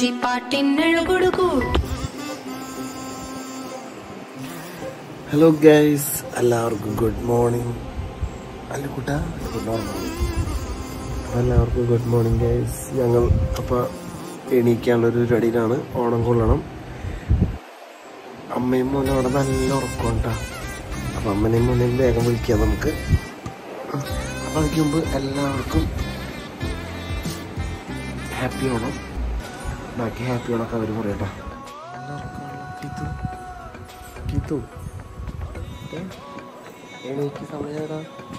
Hello guys, എല്ലാവർക്കും good morning. അല്ല കൂട്ടാ, ഗുഡ് മോർണിംഗ്. എല്ലാവർക്കും ഗുഡ് മോർണിംഗ് ഗൈസ്. ഞങ്ങൾ അപ്പോൾ എണീക്കാനുള്ളൊരു റെഡിയിലാണ്. ഓണം കൊള്ളണം. അമ്മയും മോനും അവിടെ നല്ല ഉറക്കമുണ്ടാ. അപ്പം അമ്മനെയും മോനെയും വേഗം വിളിക്കാം നമുക്ക്. അപ്പം അതിന് മുമ്പ് എല്ലാവർക്കും ഹാപ്പി ഓണം. ബാക്കി ഹാപ്പി ഓണമൊക്കെ അവർ പറയട്ടോ. എല്ലാവർക്കും എനിക്ക് സമയടാ.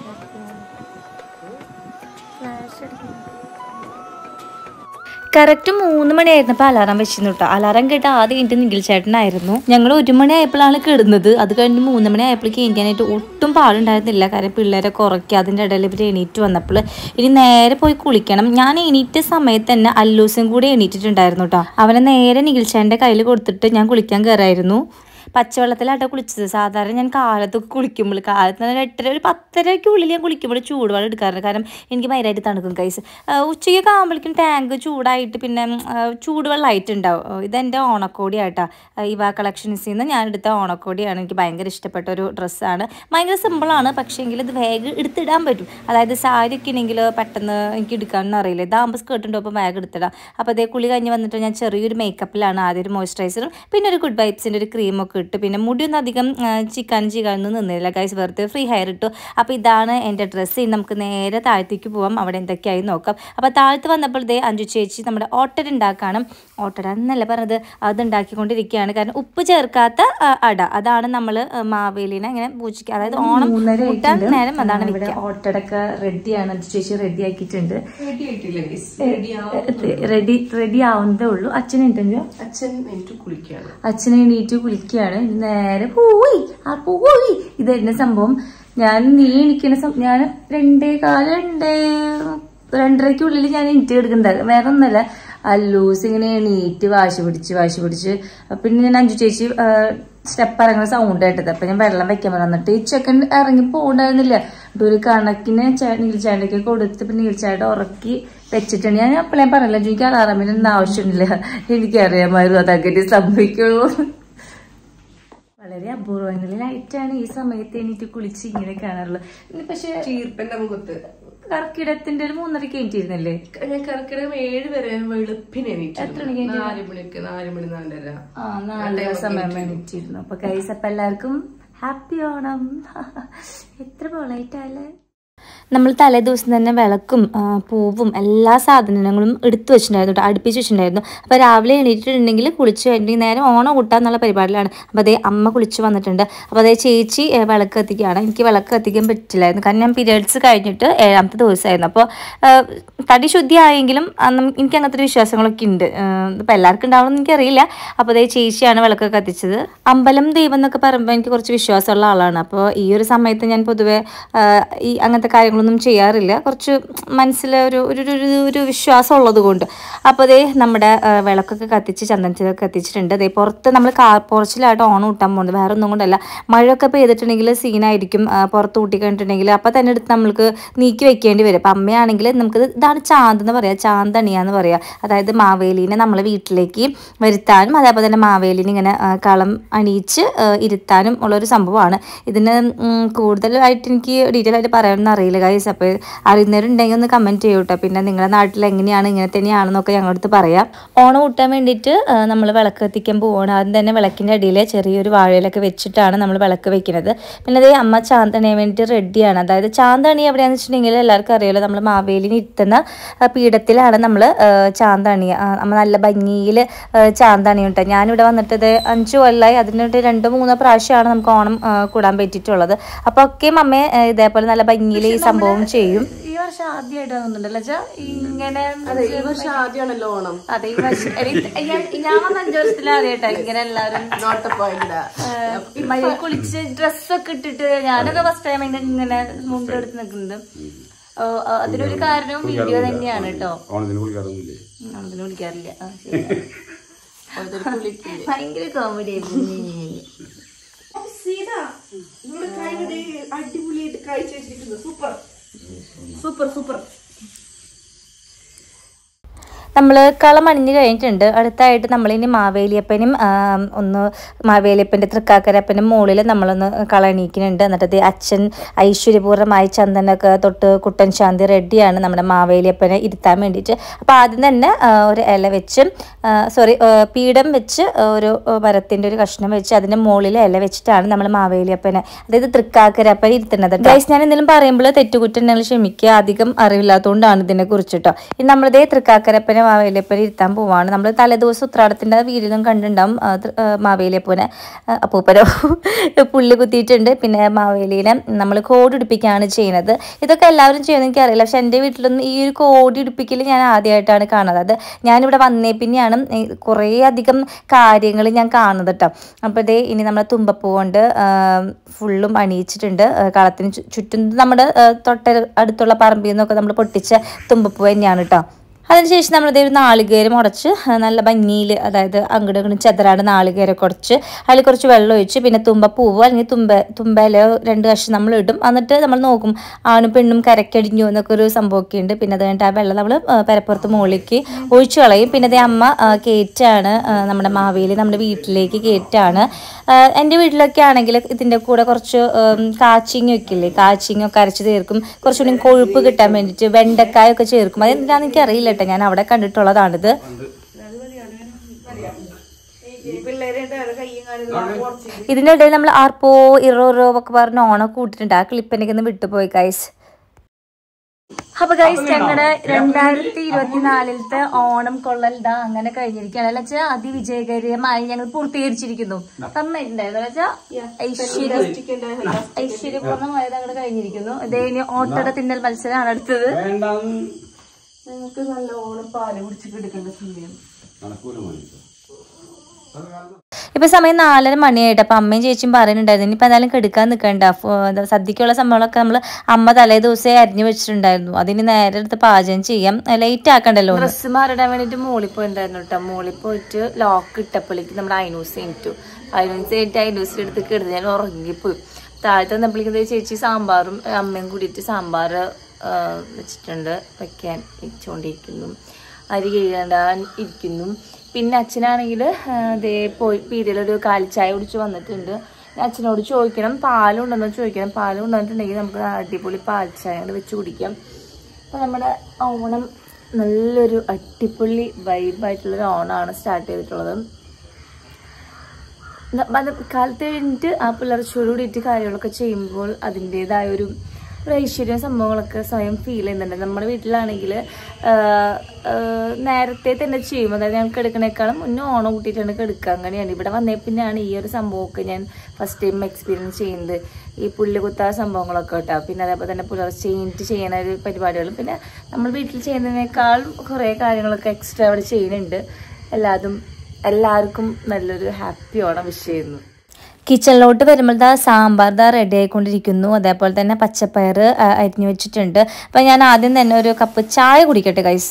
കറക്റ്റ് 3 മണിയായിരുന്നപ്പോൾ അലാറം വെച്ചിരുന്നു കേട്ടോ. അലാറം കേട്ട് ആദ്യം കഴിഞ്ഞിട്ട് നിഖിൽ ചേട്ടനായിരുന്നു. ഞങ്ങൾ 1 മണിയായപ്പോഴാണ് കിടന്നത്. അത് കഴിഞ്ഞ് 3 മണിയായപ്പോഴേക്ക് എണീക്കാനായിട്ട് ഒട്ടും പാടുണ്ടായിരുന്നില്ല. കാരണം പിള്ളേരെ കുറയ്ക്കുക, അതിൻ്റെ ഇടയിൽ ഇവർ എണീറ്റ് വന്നപ്പോൾ ഇനി നേരെ പോയി കുളിക്കണം. ഞാൻ എണീറ്റ സമയത്ത് തന്നെ അല്ലൂസും കൂടി എണീറ്റിട്ടുണ്ടായിരുന്നു കേട്ടോ. അവനെ നേരെ നിഖിൽ ചേട്ടൻ്റെ കയ്യിൽ കൊടുത്തിട്ട് ഞാൻ കുളിക്കാൻ കയറായിരുന്നു. പച്ചവെള്ളത്തിലാട്ടോ കുളിച്ചത്. സാധാരണ ഞാൻ കാലത്തൊക്കെ കുളിക്കുമ്പോൾ കാലത്ത് 8:30 ഒരു 10:30 ഞാൻ കുളിക്കുമ്പോൾ ചൂടുവെള്ളം എടുക്കാറുണ്ട്. കാരണം എനിക്ക് ഭയങ്കരമായിട്ട് തണുക്കും കൈസ്. ഉച്ചയ്ക്കൊക്കെ ആകുമ്പോഴേക്കും ടാങ്ക് ചൂടായിട്ട് പിന്നെ ചൂടുവെള്ളമായിട്ടുണ്ടാവും. ഇതെൻ്റെ ഓണക്കോടിയാട്ടോ. ഇവ കളക്ഷൻസിൽ നിന്ന് ഞാൻ എടുത്ത ഓണക്കോടിയാണ്. എനിക്ക് ഭയങ്കര ഇഷ്ടപ്പെട്ട ഒരു ഡ്രസ്സാണ്. ഭയങ്കര സിമ്പിളാണ്, പക്ഷേ എങ്കിൽ ഇത് വേഗം എടുത്തിടാൻ പറ്റും. അതായത് സാരി ഒക്കെ ഉണ്ടെങ്കിൽ പെട്ടെന്ന് എനിക്ക് എടുക്കാനൊന്നും അറിയില്ല. ഇതാകുമ്പോൾ സ്കേർട്ട് ഉണ്ടപ്പോൾ വേഗം എടുത്തിടാം. അപ്പോൾ അതേ കുളി കഴിഞ്ഞ് വന്നിട്ട് ഞാൻ ചെറിയൊരു മേക്കപ്പിലാണ്. ആദ്യം ഒരു മോയ്സ്ചറൈസറും പിന്നെ ഒരു ഗുഡ് വൈബ്സിൻ്റെ ഒരു ക്രീമൊക്കെ ഇട്ട്. പിന്നെ മുടിയൊന്നും അധികം ചിക്കാനൊന്നും നിന്നില്ല ഗൈസ്. വെറുതെ ഫ്രീ ഹെയർ ഇട്ടു. അപ്പോൾ ഇതാണ് എൻ്റെ ഡ്രസ്സ്. ഇനി നമുക്ക് നേരെ താഴത്തേക്ക് പോവാം. അവിടെ എന്തൊക്കെയായി നോക്കാം. അപ്പോൾ താഴത്ത് വന്നപ്പോൾ ദേ അഞ്ചു ചേച്ചി നമ്മുടെ ഓട്ടട ഉണ്ടാക്കണം. ഓട്ടട എന്നല്ല പറഞ്ഞത്, അത് ഉണ്ടാക്കിക്കൊണ്ടിരിക്കുകയാണ്. കാരണം ഉപ്പ് ചേർക്കാത്ത അട, അതാണ് നമ്മൾ മാവേലിനെ ഇങ്ങനെ പൂജിക്കുക. അതായത് ഓണം കൂട്ടാൻ നേരം അതാണ് വെക്കുക. ഓട്ടടൊക്കെ റെഡിയാണ്. അഞ്ചു ചേച്ചി റെഡി ആക്കിയിട്ടുണ്ട്. റെഡി ആവുന്നതേ ഉള്ളൂ. അച്ഛൻ എണീറ്റ് കുളിക്കുകയാണ്. നേരെ പോയി ഇത് തന്നെ സംഭവം. നീ എണീക്കുന്ന ഞാൻ 2:15-2:30 ഞാൻ എണീറ്റ് എടുക്കുന്നത്. വേറെ ഒന്നല്ല, അല്ലൂസ് ഇങ്ങനെ എണീറ്റ് വാശി പിടിച്ച് പിന്നെ ഞാൻ അഞ്ചു ചേച്ചി സ്റ്റെപ്പ് ഇറങ്ങുന്ന സൗണ്ട് കേട്ടത്. അപ്പൊ ഞാൻ വെള്ളം വെക്കാൻ പറഞ്ഞിട്ട് ഈ ചെക്കൻ ഇറങ്ങി പോകണ്ടായിരുന്നില്ല. ഒരു കണക്കിന് നീൽ ചാണ്ടയ്ക്ക് കൊടുത്ത് പിന്നെ നീൽ ചാണ്ട ഉറക്കി വെച്ചിട്ടുണ്ട്. ഞാൻ അപ്പോഴേ പറഞ്ഞില്ല, എനിക്ക് അലാറമിനൊന്നും ആവശ്യമില്ല, എനിക്കറിയാമായിരുന്നു അതങ്ങനെ സംഭവിക്കുള്ളൂ. വളരെ അപൂർവങ്ങളിലായിട്ടാണ് ഈ സമയത്ത് എനിക്ക് കുളിച്ച് ഇങ്ങനെ കാണാറുള്ളത്. പക്ഷെ ചീർപ്പന്റെ മുഖത്ത് കർക്കിടത്തിന്റെ ഒരു 3:30 എണീറ്റിരുന്നല്ലേ? ഞാൻ കർക്കിടകം 7 വരെ വെളുപ്പിന് എത്ര മണിക്ക്? 4 മണിക്ക് 4:30 4 സമയം എണീറ്റിരുന്നു. അപ്പൊ ഗൈസ്, അപ്പൊ എല്ലാവർക്കും ഹാപ്പി ഓണം. എത്ര പോളായിട്ടല്ലേ. നമ്മൾ തലേ ദിവസം തന്നെ വിളക്കും പൂവും എല്ലാ സാധനങ്ങളും എടുത്തു വെച്ചിട്ടുണ്ടായിരുന്നു കേട്ടോ, അടുപ്പിച്ച് വെച്ചിട്ടുണ്ടായിരുന്നു. അപ്പോൾ രാവിലെ എണീറ്റിട്ടുണ്ടെങ്കിൽ കുളിച്ച് കഴിഞ്ഞിട്ട് നേരെ ഓണം കൂട്ടാന്നുള്ള പരിപാടിയിലാണ്. അപ്പോൾ അതേ അമ്മ കുളിച്ച് വന്നിട്ടുണ്ട്. അപ്പോൾ അതേ ചേച്ചി വിളക്ക് കത്തിക്കുകയാണ്. എനിക്ക് വിളക്ക് കത്തിക്കാൻ പറ്റില്ലായിരുന്നു, കാരണം ഞാൻ പീരിയഡ്സ് കഴിഞ്ഞിട്ട് 7ാമത്തെ ദിവസമായിരുന്നു. അപ്പോൾ തടി ശുദ്ധിയായെങ്കിലും എനിക്ക് അങ്ങനത്തെ ഒരു വിശ്വാസങ്ങളൊക്കെ ഉണ്ട്. ഇപ്പോൾ എല്ലാവർക്കും ഉണ്ടാവണമെന്ന് എനിക്കറിയില്ല. അപ്പോൾ അതേ ചേച്ചിയാണ് വിളക്ക് കത്തിച്ചത്. അമ്പലം ദൈവം എന്നൊക്കെ പറയുമ്പോൾ എനിക്ക് കുറച്ച് വിശ്വാസമുള്ള ആളാണ്. അപ്പോൾ ഈ ഒരു സമയത്ത് ഞാൻ പൊതുവെ ഈ അങ്ങനത്തെ കാര്യങ്ങളൊന്നും ചെയ്യാറില്ല. കുറച്ച് മനസ്സിലൊരു ഒരു വിശ്വാസം ഉള്ളത് കൊണ്ട്. അപ്പോൾ അതേ നമ്മുടെ വിളക്കൊക്കെ കത്തിച്ച് ചന്ദനത്തിലൊക്കെ കത്തിച്ചിട്ടുണ്ട്. അതേ പുറത്ത് നമ്മൾ പോർച്ചിലായിട്ട് ഓണം കൂട്ടാൻ പോകുന്നത്. വേറെ ഒന്നും കൊണ്ടല്ല, മഴയൊക്കെ പെയ്തിട്ടുണ്ടെങ്കിൽ സീനായിരിക്കും പുറത്ത് കൂട്ടി കഴിഞ്ഞിട്ടുണ്ടെങ്കിൽ. അപ്പോൾ തന്നെ എടുത്ത് നമ്മൾക്ക് നീക്കി വെക്കേണ്ടി വരും. അപ്പം അമ്മയാണെങ്കിൽ നമുക്ക് ഇതാണ് ചാന്തെന്ന് പറയുക, ചാന്തണിയാന്ന് പറയുക. അതായത് മാവേലീനെ നമ്മൾ വീട്ടിലേക്ക് വരുത്താനും അതേപോലെ തന്നെ മാവേലീനെ ഇങ്ങനെ കളം അണിയിച്ച് ഇരുത്താനും ഉള്ളൊരു സംഭവമാണ്. ഇതിന് കൂടുതലായിട്ട് എനിക്ക് ഡീറ്റെയിൽ ആയിട്ട് പറയാനൊന്നും അറിയില്ല ഗൈസ്. അപ്പോൾ അറിയുന്നവരുണ്ടെങ്കിൽ ഒന്ന് കമൻറ്റ് ചെയ്യൂട്ടോ. പിന്നെ നിങ്ങളുടെ നാട്ടിൽ എങ്ങനെയാണ്, ഇങ്ങനെ തന്നെയാണെന്നൊക്കെ ഞങ്ങളടുത്ത് പറയാം. ഓണം കൂട്ടാൻ വേണ്ടിയിട്ട് നമ്മൾ വിളക്ക് കത്തിക്കാൻ പോവുകയാണ്. ആദ്യം തന്നെ വിളക്കിൻ്റെ അടിയിൽ ചെറിയൊരു വാഴയിലൊക്കെ വെച്ചിട്ടാണ് നമ്മൾ വിളക്ക് വെക്കുന്നത്. പിന്നെ അതേ അമ്മ ചാന്തണിയാൻ വേണ്ടിയിട്ട് റെഡിയാണ്. അതായത് ചാന്തണി എവിടെയാണെന്ന് വെച്ചിട്ടുണ്ടെങ്കിൽ എല്ലാവർക്കും അറിയാമല്ലോ, നമ്മൾ മാവേലിനെ ഇരുത്തുന്ന പീഠത്തിലാണ് നമ്മൾ ചാന്തണി. അമ്മ നല്ല ഭംഗിയിൽ ചാന്തണി കേട്ടോ. ഞാനിവിടെ വന്നിട്ട് 5 കൊല്ലമായി. അതിനൊരു 2-3 പ്രാവശ്യമാണ് നമുക്ക് ഓണം കൂടാൻ പറ്റിയിട്ടുള്ളത്. അപ്പോൾ ഒക്കെയും അമ്മയെ ഇതേപോലെ നല്ല ഭംഗിയിൽ ഈ സംഭവം ചെയ്യും. ഈ വർഷം ആദ്യമായിട്ട് തോന്നുന്നുണ്ടല്ലോ ഇങ്ങനെ. ഈ വർഷം ആദ്യമാണല്ലോ ഓണം. അതെ, ഈ വർഷം ഞാൻ വന്ന 5 വർഷത്തിൽ ആദ്യമായിട്ടാണ് ഇങ്ങനെ എല്ലാവരും കുളിച്ച് ഡ്രസ്സൊക്കെ ഇട്ടിട്ട്. ഞാനൊക്കെ ഫസ്റ്റ് ടൈം ഇങ്ങനെ മുണ്ടെടുത്ത് നിൽക്കുന്നത്. അതിനൊരു കാരണവും വീഡിയോ തന്നെയാണ് കേട്ടോ. ഓണത്തിന് വിളിക്കാറില്ല. ഭയങ്കര കോമഡി ആയിരുന്നു. അടിപൊളിയായിട്ട് കഴിച്ചു വെച്ചിരിക്കുന്നു. സൂപ്പർ. നമ്മൾ കളം അണിഞ്ഞ് കഴിഞ്ഞിട്ടുണ്ട്. അടുത്തായിട്ട് നമ്മളിനി മാവേലിയപ്പനും മാവേലിയപ്പൻ്റെ തൃക്കാക്കരപ്പനും മുകളിൽ നമ്മളൊന്ന് കളണിക്കുന്നുണ്ട്. എന്നിട്ട് അച്ഛൻ ഐശ്വര്യപൂർണ്ണമായി ചന്ദനൊക്കെ തൊട്ട് കുട്ടൻ ശാന്തി റെഡിയാണ് നമ്മുടെ മാവേലിയപ്പനെ ഇരുത്താൻ വേണ്ടിയിട്ട്. അപ്പോൾ ആദ്യം തന്നെ ഒരു ഇല വെച്ച് പീഠം വെച്ച് ഒരു മരത്തിൻ്റെ ഒരു കഷ്ണം വെച്ച് അതിൻ്റെ മുകളിൽ ഇല വെച്ചിട്ടാണ് നമ്മൾ മാവേലിയപ്പനെ, അതായത് തൃക്കാക്കരപ്പനെ ഇരുത്തുന്നത്. ഗൈസ്, ഞാൻ എന്തെങ്കിലും പറയുമ്പോൾ തെറ്റുകുറ്റങ്ങൾ ക്ഷമിക്കുക, അധികം അറിവില്ലാത്തതുകൊണ്ടാണ് ഇതിനെ കുറിച്ചിട്ടോ. ഇനി നമ്മളിതേ തൃക്കാക്കരപ്പനെ മാവേലിയപ്പനെ ഇരുത്താൻ പോവാണ്. നമ്മൾ തലേദിവസം ഉത്രാടത്തിൻ്റെ വീടിലും കണ്ടിട്ടുണ്ടാവും മാവേലിയപ്പനെ അപ്പൂപ്പനോ പുള്ളി കുത്തിയിട്ടുണ്ട്. പിന്നെ മാവേലിനെ നമ്മൾ കോടിയുടിപ്പിക്കുകയാണ് ചെയ്യുന്നത്. ഇതൊക്കെ എല്ലാവരും ചെയ്യുന്നത് എനിക്കറിയില്ല, പക്ഷെ എൻ്റെ വീട്ടിലൊന്നും ഈ ഒരു കോടിയുടിപ്പിക്കൽ ഞാൻ ആദ്യമായിട്ടാണ് കാണുന്നത്. അത് ഞാനിവിടെ വന്നേ പിന്നെയാണ് കുറേ അധികം കാര്യങ്ങൾ ഞാൻ കാണുന്നത് കേട്ടോ. അപ്പോൾ ഇതേ ഇനി നമ്മളെ തുമ്പപ്പൂ കൊണ്ട് ഫുള്ളും അണിയിച്ചിട്ടുണ്ട്. കളത്തിന് ചുറ്റും നമ്മുടെ അടുത്തുള്ള പറമ്പിൽ നിന്നൊക്കെ നമ്മൾ പൊട്ടിച്ച തുമ്പപ്പൂ തന്നെയാണ് കേട്ടോ. അതിനുശേഷം നമ്മളിതേ ഒരു നാളികേരം ഉടച്ച് നല്ല ഭംഗിയിൽ, അതായത് അങ്ങോട്ട് ഇങ്ങോട്ട് ചെതറാട് നാളികേരമൊക്കെ ഉടച്ച് അതിൽ കുറച്ച് വെള്ളം ഒഴിച്ച് പിന്നെ തുമ്പപ്പൂവോ അല്ലെങ്കിൽ തുമ്പയിലോ 2 കഷ്ണം നമ്മൾ ഇടും. എന്നിട്ട് നമ്മൾ നോക്കും ആണും പെണ്ണും കരക്കടിഞ്ഞു എന്നൊക്കെ ഒരു സംഭവമൊക്കെ ഉണ്ട്. പിന്നെ അത് കഴിഞ്ഞിട്ട് ആ വെള്ളം നമ്മൾ പെരപ്പുറത്ത് മുകളിലേക്ക് ഒഴിച്ചു കളയും. പിന്നെ അതേ അമ്മ കയറ്റാണ് നമ്മുടെ മാവേലി നമ്മുടെ വീട്ടിലേക്ക് കയറ്റാണ്. എൻ്റെ വീട്ടിലൊക്കെ ആണെങ്കിൽ ഇതിൻ്റെ കൂടെ കുറച്ച് കാച്ചിങ്ങൊക്കെ ഇല്ലേ, കാച്ചിങ്ങൊക്കെ അരച്ച് ചേർക്കും, കുറച്ചുകൂടി കൊഴുപ്പ് കിട്ടാൻ വേണ്ടിയിട്ട് വെണ്ടക്കായൊക്കെ ചേർക്കും. അതെന്താണെന്ന് എനിക്കറിയില്ല കേട്ടോ, ഞാൻ അവിടെ കണ്ടിട്ടുള്ളതാണിത്. ഇതിൻ്റെ ഇടയിൽ നമ്മൾ ആർപ്പോ ഇറോ ഒക്കെ പറഞ്ഞ് ഓണം കൂട്ടിട്ടുണ്ട്. ആ ക്ലിപ്പ് എനിക്കൊന്ന് വിട്ടുപോയി ഗൈസ്. അപ്പൊ ഗൈസ്, ഞങ്ങളുടെ 2024 ഓണം കൊള്ളൽ ഇതാ അങ്ങനെ കഴിഞ്ഞിരിക്കുകയാണ്. അല്ല വെച്ചാൽ അതിവിജയകരമായി ഞങ്ങൾ പൂർത്തീകരിച്ചിരിക്കുന്നു. തന്നിട്ടുണ്ടായിരുന്നു ഐശ്വര്യപൂർണ്ണമായത് അങ്ങനെ കഴിഞ്ഞിരിക്കുന്നു. ഇതേ ഇനി ഓട്ടട തിന്നൽ മത്സരമാണ് അടുത്തത്. നിങ്ങൾക്ക് നല്ല ഓണം പാല് കുടിച്ചിട്ട് എടുക്കേണ്ട സമയം. ഇപ്പൊ സമയം 4:30 മണിയായിട്ട്. അപ്പൊ അമ്മയും ചേച്ചിയും പറയുന്നുണ്ടായിരുന്നു ഇനിയിപ്പോൾ എന്തായാലും കെടുക്കാൻ നിൽക്കണ്ട, സദ്യക്കുള്ള സംഭവങ്ങളൊക്കെ നമ്മൾ അമ്മ തലേ ദിവസമേ അരിഞ്ഞു വെച്ചിട്ടുണ്ടായിരുന്നു, അതിന് നേരെ എടുത്ത് പാചകം ചെയ്യാം, ലേറ്റ് ആക്കണ്ടല്ലോ. ഡ്രസ്സ് മാറിടാൻ വേണ്ടിയിട്ട് മോളിൽ പോയിട്ടുണ്ടായിരുന്നു കേട്ടോ. മോളിൽ പോയിട്ട് ലോക്ക് ഇട്ടപ്പോഴേക്ക് നമ്മുടെ അയനൂസ് അയനൂസിലെടുത്ത് കിടന്ന് ഞാൻ ഉറങ്ങിപ്പോയി. താഴത്തെ വന്നപ്പോഴേക്കും ചേച്ചി സാമ്പാറും അമ്മയും കൂടിയിട്ട് സാമ്പാർ വെച്ചിട്ടുണ്ട്, വെച്ചുകൊണ്ടിരിക്കുന്നു, അരി കഴുകാൻ ഇരിക്കുന്നു. പിന്നെ അച്ഛനാണെങ്കിൽ അതേ പോയി പീടികയിലൊരു കാലിച്ചായ കുടിച്ച് വന്നിട്ടുണ്ട്. അച്ഛനോട് ചോദിക്കണം പാലുണ്ടെന്നോ ചോദിക്കണം. പാലുണ്ടെന്നിട്ടുണ്ടെങ്കിൽ നമുക്ക് അടിപൊളി പാൽച്ചായ വെച്ച് കുടിക്കാം. അപ്പോൾ നമ്മുടെ ഓണം നല്ലൊരു അടിപൊളി വൈബായിട്ടുള്ളൊരു ഓണമാണ് സ്റ്റാർട്ട് ചെയ്തിട്ടുള്ളത്. കാലത്ത് കഴിഞ്ഞിട്ട് ആ പിള്ളേർച്ചോട് കൂടിയിട്ട് കാര്യങ്ങളൊക്കെ ചെയ്യുമ്പോൾ അതിൻ്റെതായൊരു ഐശ്വര്യം സംഭവങ്ങളൊക്കെ സ്വയം ഫീൽ ചെയ്യുന്നുണ്ട്. നമ്മുടെ വീട്ടിലാണെങ്കിൽ നേരത്തെ തന്നെ ചെയ്യും, അതായത് ഞങ്ങൾക്ക് എടുക്കണേക്കാളും മുന്നേ ഓണം കൂട്ടിയിട്ടാണ് എടുക്കുക. അങ്ങനെയാണ് ഇവിടെ വന്നേ പിന്നെയാണ് ഈ ഒരു സംഭവമൊക്കെ ഞാൻ ഫസ്റ്റ് ടൈം എക്സ്പീരിയൻസ് ചെയ്യുന്നത്, ഈ പുല്ല് കുത്താ സംഭവങ്ങളൊക്കെ കേട്ടോ. പിന്നെ അതേപോലെ തന്നെ പുലർച്ചെ കഴിഞ്ഞിട്ട് ചെയ്യുന്ന ഒരു പരിപാടികളും പിന്നെ നമ്മൾ വീട്ടിൽ ചെയ്യുന്നതിനേക്കാളും കുറേ കാര്യങ്ങളൊക്കെ എക്സ്ട്രാ അവിടെ ചെയ്യുന്നുണ്ട്. എല്ലാവർക്കും നല്ലൊരു ഹാപ്പി ഓണം വിഷ് ചെയ്യുന്നു. കിച്ചണിലോട്ട് വരുമ്പോൾ സാമ്പാർ റെഡി ആയിക്കൊണ്ടിരിക്കുന്നു. അതേപോലെ തന്നെ പച്ചപ്പയർ അരിഞ്ഞു വെച്ചിട്ടുണ്ട്. അപ്പം ഞാൻ ആദ്യം തന്നെ ഒരു കപ്പ് ചായ കുടിക്കട്ടെ ഗൈസ്.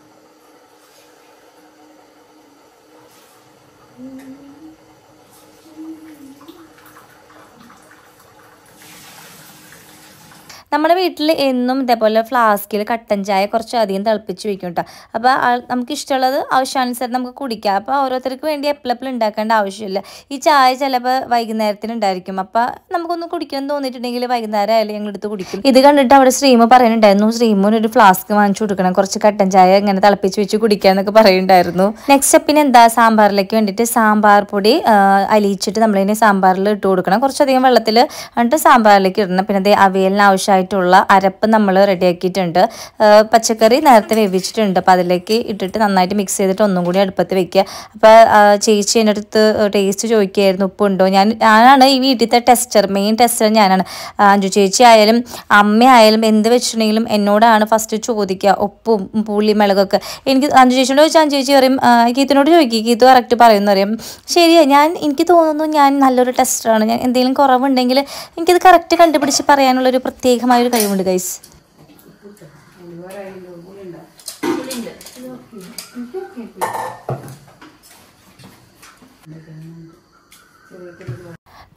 നമ്മുടെ വീട്ടിൽ എന്നും ഇതേപോലെ ഫ്ലാസ്കിൽ കട്ടൻ ചായ കുറച്ചധികം തിളപ്പിച്ച് വെക്കും കേട്ടോ. അപ്പോൾ നമുക്ക് ഇഷ്ടമുള്ളത് ആവശ്യാനുസരണം നമുക്ക് കുടിക്കാം. അപ്പോൾ ഓരോരുത്തർക്ക് വേണ്ടി എപ്പോഴെപ്പോഴും ഉണ്ടാക്കേണ്ട ആവശ്യമില്ല. ഈ ചായ ചിലപ്പോൾ വൈകുന്നേരത്തിന് ഉണ്ടായിരിക്കും, അപ്പോൾ നമുക്കൊന്ന് കുടിക്കാൻ തോന്നിയിട്ടുണ്ടെങ്കിൽ വൈകുന്നേരം ആയാലും ഞങ്ങൾ എടുത്ത് കുടിക്കും. ഇത് കണ്ടിട്ട് അവിടെ ശ്രീമ പറയുന്നുണ്ടായിരുന്നു ശ്രീമോന് ഒരു ഫ്ലാസ്ക് വാങ്ങിച്ചു കൊടുക്കണം, കുറച്ച് കട്ടൻ ചായ ഇങ്ങനെ തിളപ്പിച്ച് വെച്ച് കുടിക്കുക എന്നൊക്കെ പറയുന്നുണ്ടായിരുന്നു. നെക്സ്റ്റ് സ്റ്റെപ്പിന് എന്താ, സാമ്പാറിലേക്ക് വേണ്ടിയിട്ട് സാമ്പാർ പൊടി അലിയിച്ചിട്ട് നമ്മളിതിനെ സാമ്പാറിൽ ഇട്ട് കൊടുക്കണം. കുറച്ചധികം വെള്ളത്തിൽ എന്നിട്ട് സാമ്പാറിലേക്ക് ഇടണം. പിന്നെ അതേ അവിയലിന് ആവശ്യമായിട്ടുള്ള അരപ്പ് നമ്മൾ റെഡിയാക്കിയിട്ടുണ്ട്. പച്ചക്കറി നേരത്തെ വേവിച്ചിട്ടുണ്ട്, അപ്പോൾ അതിലേക്ക് ഇട്ടിട്ട് നന്നായിട്ട് മിക്സ് ചെയ്തിട്ട് ഒന്നും കൂടി അടുപ്പത്ത് വെക്കുക. അപ്പോൾ ചേച്ചി എൻ്റെ അടുത്ത് ടേസ്റ്റ് ചോദിക്കുകയായിരുന്നു ഉപ്പുണ്ടോ. ഞാനാണ് ഈ വീട്ടിലത്തെ മെയിൻ ടെസ്റ്റർ ഞാനാണ്. അഞ്ചു ചേച്ചി ആയാലും അമ്മയായാലും എന്ത് വെച്ചിട്ടുണ്ടെങ്കിലും എന്നോടാണ് ഫസ്റ്റ് ചോദിക്കുക ഉപ്പും പുളി മുളകൊക്കെ. എനിക്ക് അഞ്ചു ചേച്ചിയോട് ചോദിച്ചാൽ അഞ്ചു ചേച്ചി പറയും ഗീത്തിനോട് ചോദിക്കുക, ഗീത്ത് കറക്റ്റ് പറയുമെന്ന് പറയും. ശരിയാ, എനിക്ക് തോന്നുന്നു ഞാൻ നല്ലൊരു ടെസ്റ്ററാണ്. ഞാൻ എന്തെങ്കിലും കുറവുണ്ടെങ്കിൽ എനിക്കത് കറക്റ്റ് കണ്ടുപിടിച്ച് പറയാനുള്ളൊരു പ്രത്യേകമായൊരു കഴിവുണ്ട് ഗൈസ്.